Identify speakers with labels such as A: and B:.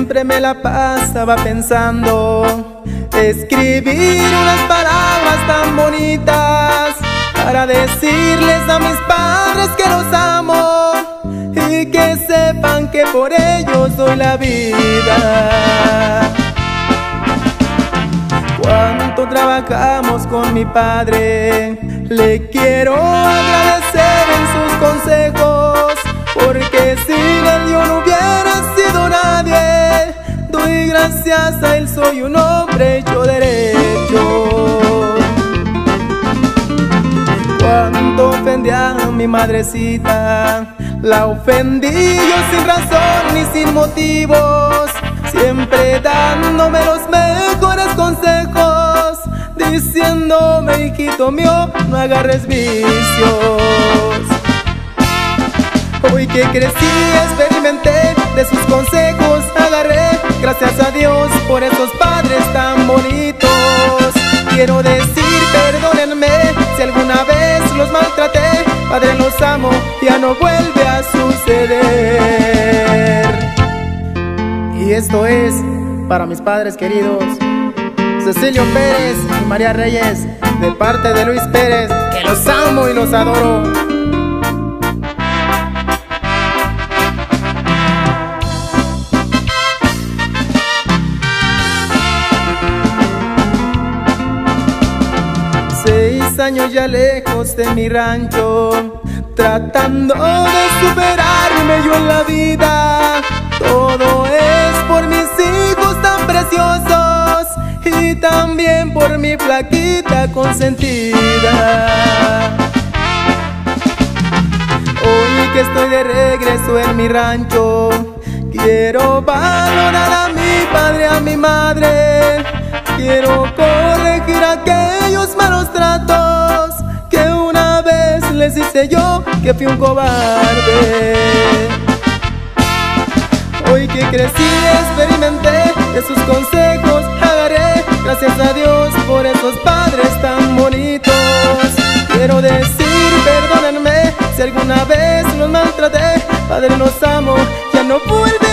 A: siempre me la pasaba pensando escribir unas palabras tan bonitas para decirles a mis padres que los amo y que sepan que por ellos doy la vida. Cuánto trabajamos con mi padre, le quiero agradecer en sus consejos, porque sin él yo no hubiera sido nadie. Doy gracias a él, soy un hombre hecho derecho. Cuánto ofendí a mi madrecita, la ofendí yo sin razón ni sin motivos, siempre dándome los mejores consejos, diciéndome: hijito mío, no agarres vicios. Hoy que crecí, experimenté de sus consejos, agarré, gracias a Dios por esos padres tan bonitos. Quiero decir, perdónenme si alguna vez los maltraté, padre, los amo, ya no vuelve a suceder. Y esto es para mis padres queridos, Cecilio Pérez y María Reyes, de parte de Luis Pérez, que los amo y los adoro. 6 años ya lejos de mi rancho, tratando de superarme yo en la vida. Todo es por mis hijos tan preciosos y también por mi flaquita consentida. Hoy que estoy de regreso en mi rancho, quiero valorar a mi padre, a mi madre. Quiero corregir aquellos malos tratos que una vez les hice yo, que fui un cobarde. Hoy que crecí, experimenté de sus consejos, agarré, gracias a Dios por esos padres tan bonitos. Quiero decir, perdónenme si alguna vez los maltraté, padre, los amo, ya no vuelve